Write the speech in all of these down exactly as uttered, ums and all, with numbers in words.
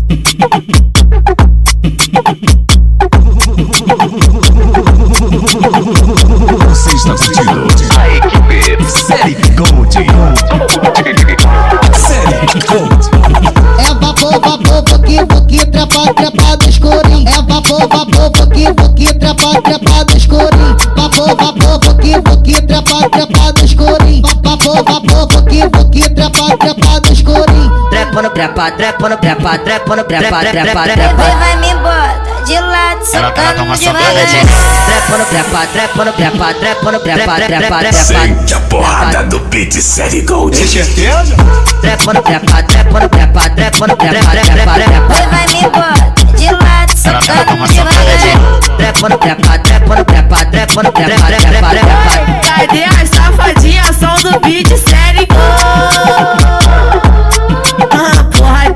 Você está curtindo a equipe Série Gold. Série Gold. É vapor, vapor, boqui, boqui, trepa, trepa do escurinho. É vapor, vapor, boqui, boqui, trepa, trepa do escurinho. Vapor, vapor, boqui, boqui, trepa, trepa do escurinho. Vapor, vapor, boqui, boqui, trepa, trepa do escurinho. Trepa no trepa, trepa no trepa, trepa no trepa, trepa, trepa. Bebê vai me bota de lado, socando devagarinho. Trepa no trepa, trepa no trepa, trepa no trepa, trepa, trepa. Sente a porrada do beat Série Gold. Tem certeza? Trepa no trepa, trepa no trepa, trepa no trepa, trepa, trepa. Bebê vai me bota de lado, socando devagarinho. Trepa no trepa, trepa no trepa, trepa no trepa, trepa, trepa. Cadê as safadinhas? Som do beat Série Gold. Ah, porra.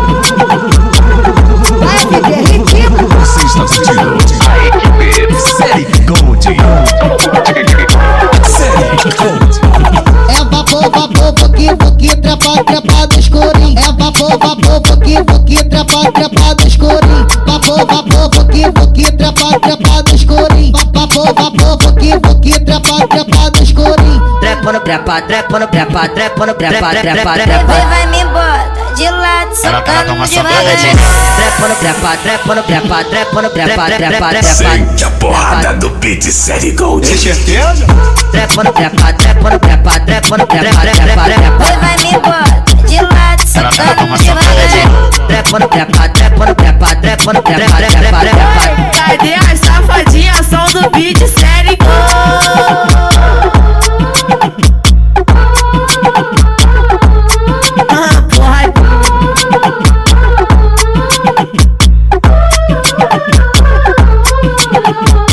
Você está curtindo a equipe Série Gold. Série Gold. É vapor, vapor, boqui, boqui, trepa, trepa do escurinho. É vapor, vapor, boqui, boqui, trepa, trepa do escurinho. Vapor, vapor, boqui, boqui, trepa, trepa do escurinho. Vapor, vapor, boqui, boqui, trepa, trepa do escurinho. Trepa no trepa, trepa no trepa, trepa no trepa, trepa, Bebê trepa. vai me bota de lado, socando devagarinho. Trepa no trepa, trepa no trepa, trepa no trepa, trepa, trepa. Sente a porrada do beat Série Gold. Tem certeza? Trepa no trepa, trepa no trepa, trepa no trepa, trepa, Bebê trepa. vai me bota de lado, socando devagarinho. Trepa no trepa, trepa no trepa, trepa no trepa, trepa, trepa. Cadê as safadinhas? Som do beat Série Gold. Ah, porra.